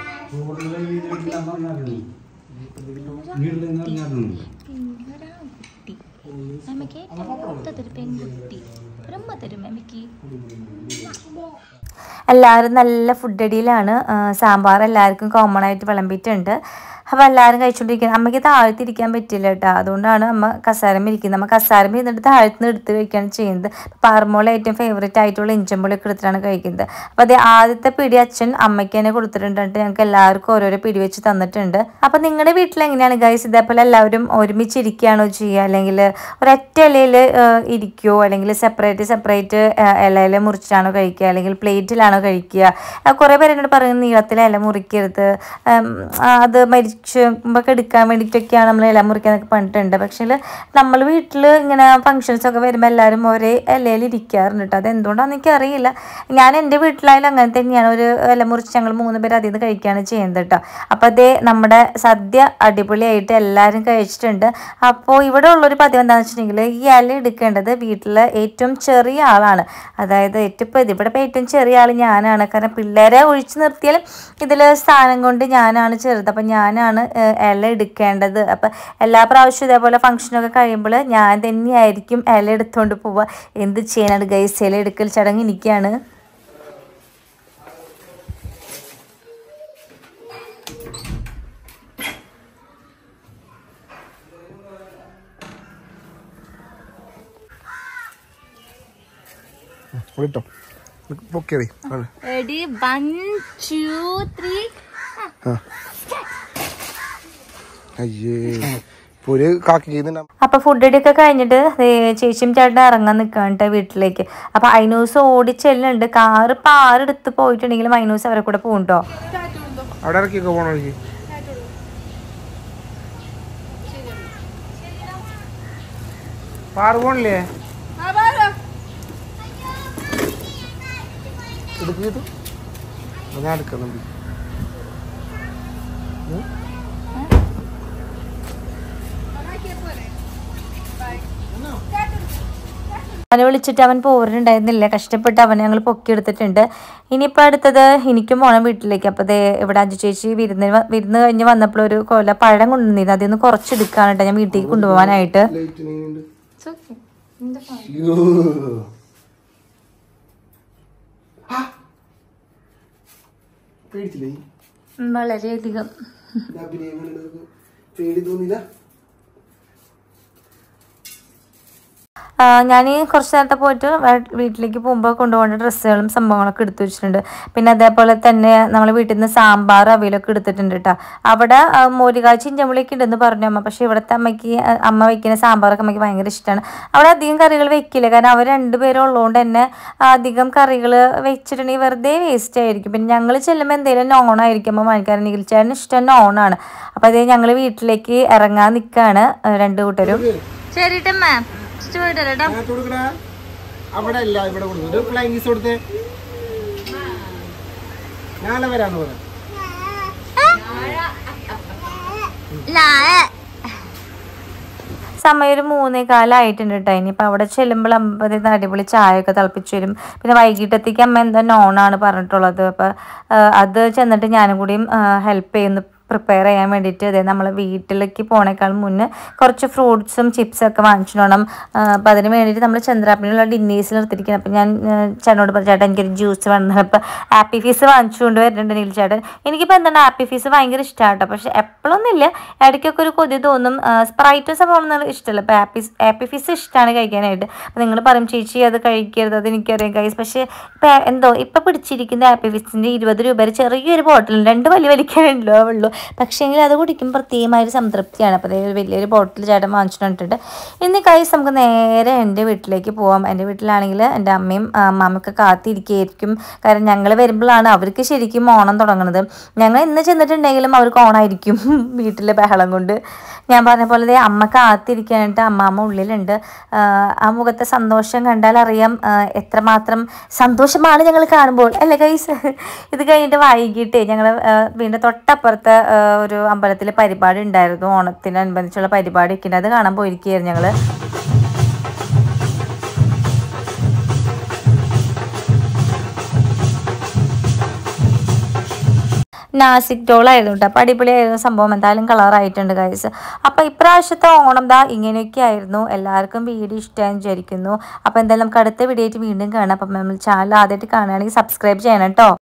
എല്ലാവരും നല്ല ഫുഡ് അടിയിലാണ്. സാമ്പാർ എല്ലാവർക്കും കോമൺ ആയിട്ട് വിളമ്പിയിട്ടുണ്ട്. അപ്പോൾ എല്ലാവരും കഴിച്ചുകൊണ്ടിരിക്കുന്നത്. അമ്മയ്ക്ക് താഴ്ത്തിരിക്കാൻ പറ്റില്ല കേട്ടോ, അതുകൊണ്ടാണ് അമ്മ കസാരമ്മ ഇരിക്കുന്നത്. അമ്മ കസാരമ്മ ഇരുന്നിട്ട് താഴ്ത്തുനിന്ന് എടുത്ത് കഴിക്കുകയാണ് ചെയ്യുന്നത്. പാറമോളെ ഏറ്റവും ഫേവറേറ്റ് ആയിട്ടുള്ള ഇഞ്ചമ്പുളിയൊക്കെ എടുത്തിട്ടാണ് കഴിക്കുന്നത്. അപ്പോൾ അത് ആദ്യത്തെ പിടി അച്ഛൻ അമ്മയ്ക്ക് തന്നെ കൊടുത്തിട്ടുണ്ട്. ഞങ്ങൾക്ക് എല്ലാവർക്കും ഓരോരോ പിടി വെച്ച് തന്നിട്ടുണ്ട്. അപ്പോൾ നിങ്ങളുടെ വീട്ടിൽ എങ്ങനെയാണ് ഗൈസ്? ഇതേപോലെ എല്ലാവരും ഒരുമിച്ചിരിക്കുകയാണോ ചെയ്യുക, അല്ലെങ്കിൽ ഒരൊറ്റ ഇലയിൽ ഇരിക്കുമോ, അല്ലെങ്കിൽ സെപ്പറേറ്റ് ഇലയിൽ മുറിച്ചിട്ടാണോ കഴിക്കുക, അല്ലെങ്കിൽ പ്ലേറ്റിലാണോ കഴിക്കുക? കുറേ പേര് എന്നോട് പറയുന്നത് നീളത്തിലെ ഇല മുറിക്കരുത്, അത് മരിച്ചുമ്പൊക്കെ എടുക്കാൻ വേണ്ടിയിട്ടൊക്കെയാണ് നമ്മൾ ഇല മുറിക്കാനൊക്കെ പറഞ്ഞിട്ടുണ്ട്. പക്ഷേ നമ്മൾ വീട്ടിൽ ഇങ്ങനെ ഫങ്ഷൻസൊക്കെ വരുമ്പോൾ എല്ലാവരും ഒരേ ഇലയിൽ ഇരിക്കാറുണ്ട് കേട്ടോ. അതെന്തുകൊണ്ടാണെന്ന് എനിക്കറിയില്ല. ഞാൻ എൻ്റെ വീട്ടിലായാലും അങ്ങനെ തന്നെയാണ്, ഒരു ഇല മുറിച്ച് ഞങ്ങൾ 3 പേര് അതിൽ നിന്ന് കഴിക്കുകയാണ് ചെയ്യുന്നത് കേട്ടോ. അപ്പോൾ അതേ നമ്മുടെ സദ്യ അടിപൊളിയായിട്ട് എല്ലാവരും കഴിച്ചിട്ടുണ്ട്. അപ്പോൾ ഇവിടെ ഉള്ളൊരു പതിവ് എന്താണെന്ന് വെച്ചിട്ടുണ്ടെങ്കിൽ ഈ ഇല എടുക്കേണ്ടത് വീട്ടിലെ ഏറ്റവും ചെറിയ ആളാണ്. അതായത് ഇവിടെ ഏറ്റവും ചെറിയ ആൾ ഞാനാണ്. കാരണം പിള്ളേരെ ഒഴിച്ചു നിർത്തിയാലും ഇതിൽ സ്ഥാനം കൊണ്ട് ഞാനാണ് ചെറുത്. അപ്പം ഞാനാണ് ഇല എടുക്കേണ്ടത്. അപ്പം എല്ലാ പ്രാവശ്യവും ഇതേപോലെ ഫംഗ്ഷനൊക്കെ കഴിയുമ്പോൾ ഞാൻ തന്നെയായിരിക്കും ഇല എടുത്തുകൊണ്ട് പോവുക. എന്ത് ചെയ്യാനാണ് ഗൈസ്, ഇല എടുക്കൽ ചടങ്ങ് എനിക്കാണ്. Ready? 1, 2, 3. അയ്യേ അപ്പൊ ഫുഡ് അടിയൊക്കെ കഴിഞ്ഞിട്ട് ചേച്ചിയും ചേട്ടൻ ഇറങ്ങാൻ നിൽക്കാണ്ട് വീട്ടിലേക്ക്. അപ്പൊ ഐനൂസ് ഓടിച്ചെല്ലുന്നുണ്ട്. കാറ് ഇപ്പൊ ആരെടുത്ത് പോയിട്ടുണ്ടെങ്കിലും ഐനൂസ് അവരെ കൂടെ പോകുന്നുണ്ടോ. അവനെ വിളിച്ചിട്ട് അവൻ പോരുന്നുണ്ടായിരുന്നില്ല. കഷ്ടപ്പെട്ട് അവനെ ഞങ്ങൾ പൊക്കിയെടുത്തിട്ടുണ്ട്. ഇനിയിപ്പോൾ അടുത്തത് എനിക്കും പോകണം വീട്ടിലേക്ക്. അപ്പോൾ ദേ ഇവിടെ അജു ചേച്ചി വിരുന്ന് കഴിഞ്ഞ് വന്നപ്പോൾ ഒരു കൊല പഴം കൊണ്ടുവന്നിരുന്നു. അതിൽ നിന്ന് കുറച്ചെടുക്കാണ് കേട്ടോ ഞാൻ വീട്ടിലേക്ക് കൊണ്ടുപോകാനായിട്ട്. വളരെയധികം ഞാൻ കുറച്ച് നേരത്തെ പോയിട്ട് വീട്ടിലേക്ക് പോകുമ്പോൾ കൊണ്ടുപോകേണ്ട ഡ്രസ്സുകളും സംഭവങ്ങളൊക്കെ എടുത്തു വെച്ചിട്ടുണ്ട്. പിന്നെ അതേപോലെ തന്നെ നമ്മൾ വീട്ടിൽ നിന്ന് സാമ്പാർ അവിയലൊക്കെ എടുത്തിട്ടുണ്ട് കേട്ടോ. അവിടെ മോരുകാച്ചി ചിഞ്ചമ്പുളിയൊക്കെ ഉണ്ടെന്ന് പറഞ്ഞു അമ്മ. പക്ഷേ ഇവിടുത്തെ അമ്മ വയ്ക്കുന്ന സാമ്പാറൊക്കെ അമ്മയ്ക്ക് ഭയങ്കര ഇഷ്ടമാണ്. അവിടെ അധികം കറികൾ വെക്കില്ല. കാരണം അവർ രണ്ടുപേരും ഉള്ളതുകൊണ്ട് തന്നെ അധികം കറികൾ വെച്ചിട്ടുണ്ടെങ്കിൽ വെറുതെ വേസ്റ്റ് ആയിരിക്കും. പിന്നെ ഞങ്ങൾ ചെല്ലുമ്പോൾ എന്തെങ്കിലും നോണായിരിക്കും അമ്മ വാങ്ങിക്കാറ്. നിഖിൽച്ചേട്ടന് ഇഷ്ടം നോണാണ്. അപ്പോൾ അതേ ഞങ്ങൾ വീട്ടിലേക്ക് ഇറങ്ങാൻ നിൽക്കുകയാണ് രണ്ടു കൂട്ടരും. ശരിട്ടമ്മ അവിടെ അല്ല ഇവിടെ കൊടുത്തു ഫ്ലൈങ് കിസ് കൊടുത്തേ. നാളെ വരാന്ന് പറഞ്ഞു. സമയം ഒരു 3:15 കേട്ടോ. ഇനിയിപ്പോൾ അവിടെ ചെല്ലുമ്പോൾ അടിപൊളി ചായയൊക്കെ തിളപ്പിച്ച് വരും. പിന്നെ വൈകിട്ടത്തേക്ക് അമ്മ എന്താ നോണാണ് പറഞ്ഞിട്ടുള്ളത്. അപ്പോൾ അത് ചെന്നിട്ട് ഞാനും കൂടിയും ഹെൽപ്പ് ചെയ്യുന്നു പ്രിപ്പയർ ചെയ്യാൻ വേണ്ടിയിട്ട്. അതായത് നമ്മൾ വീട്ടിലേക്ക് പോണേക്കാൾ മുന്നേ കുറച്ച് ഫ്രൂട്ട്സും ചിപ്സൊക്കെ വാങ്ങിച്ചിട്ട് വേണം. അപ്പോൾ അതിന് വേണ്ടിയിട്ട് നമ്മൾ ചന്ദ്രാപ്പിനുള്ള ഡിന്നേഴ്സിൽ നിർത്തിയിരിക്കുന്നത്. അപ്പോൾ ഞാൻ ചേട്ടനോട് പറഞ്ഞു ചേട്ടാ എനിക്കൊരു ജ്യൂസ് വേണം. അപ്പോൾ ആപ്പി ഫീസ് വാങ്ങിച്ചുകൊണ്ട് വരുന്നുണ്ട് നീൽ ചേട്ടൻ. എനിക്കിപ്പോൾ എന്താണ് ആപ്പി ഫീസ് ഭയങ്കര ഇഷ്ടമാണ് കേട്ടോ. പക്ഷേ എപ്പോഴൊന്നും ഇല്ല, ഇടയ്ക്കൊക്കെ ഒരു കൊതി തോന്നും. സ്പ്രൈറ്റും സംഭവം ഇഷ്ടമല്ല. അപ്പോൾ ആപ്പി ഫീസ് ഇഷ്ടമാണ് കഴിക്കാനായിട്ട്. അപ്പോൾ നിങ്ങൾ പറയും ചേച്ചി അത് കഴിക്കരുത്, അത് എനിക്കറിയാം കൈസ്. പക്ഷേ ഇപ്പോൾ എന്തോ ഇപ്പോൾ പിടിച്ചിരിക്കുന്ന ആപ്പി ഫീസിൻ്റെ 20 രൂപ ചെറിയൊരു ബോട്ടിലുണ്ട്. 2 വലിക്കാനുണ്ടോ ഉള്ളൂ. പക്ഷേങ്കിൽ അത് കുടിക്കും പ്രത്യേകമായൊരു സംതൃപ്തിയാണ്. അപ്പോൾ അതായത് വലിയൊരു ബോട്ടിൽ ചേട്ടൻ വാങ്ങിച്ചിട്ടുണ്ട്. ഇന്ന് കൈസ് നമുക്ക് നേരെ എൻ്റെ വീട്ടിലേക്ക് പോവാം. എൻ്റെ വീട്ടിലാണെങ്കിൽ എൻ്റെ അമ്മയും അമ്മാമ്മയൊക്കെ കാത്തിരിക്കുകയായിരിക്കും. കാരണം ഞങ്ങൾ വരുമ്പോഴാണ് അവർക്ക് ശരിക്കും ഓണം തുടങ്ങുന്നത്. ഞങ്ങൾ ഇന്ന് ചെന്നിട്ടുണ്ടെങ്കിലും അവർക്ക് ഓണമായിരിക്കും വീട്ടിലെ ബഹളം കൊണ്ട്. ഞാൻ പറഞ്ഞ പോലെ അമ്മ കാത്തിരിക്കാനായിട്ട് അമ്മാമ്മ ഉള്ളിലുണ്ട്. ആ മുഖത്തെ സന്തോഷം കണ്ടാൽ അറിയാം എത്രമാത്രം സന്തോഷമാണ് ഞങ്ങൾ കാണുമ്പോൾ അല്ലേ ഗൈസ്. ഇത് കഴിഞ്ഞിട്ട് വൈകിട്ട് ഞങ്ങൾ വീണ്ടും തൊട്ടപ്പുറത്ത് ഒരു അമ്പലത്തിൽ പരിപാടി ഉണ്ടായിരുന്നു. ഓണത്തിനനുബന്ധിച്ചുള്ള പരിപാടി ഒക്കെ ഉണ്ട്. അത് കാണാൻ പോയിരിക്കുകയായിരുന്നു ഞങ്ങൾ. നാസിക് ഡോളായിരുന്നു കേട്ടോ. അപ്പോൾ അടിപൊളിയായിരുന്നു സംഭവം. എന്തായാലും കളറായിട്ടുണ്ട് ഗൈസ്. അപ്പോൾ ഇപ്രാവശ്യത്തെ ഓണം ഇങ്ങനെയൊക്കെ ആയിരുന്നു. എല്ലാവർക്കും വീഡിയോ ഇഷ്ടമായെന്ന് വിചാരിക്കുന്നു. അപ്പോൾ എന്തായാലും നമുക്ക് അടുത്ത വീഡിയോ ആയിട്ട് വീണ്ടും കാണാം. അപ്പം നമ്മൾ ചാനൽ ആദ്യമായിട്ട് കാണുകയാണെങ്കിൽ സബ്സ്ക്രൈബ് ചെയ്യണം കേട്ടോ.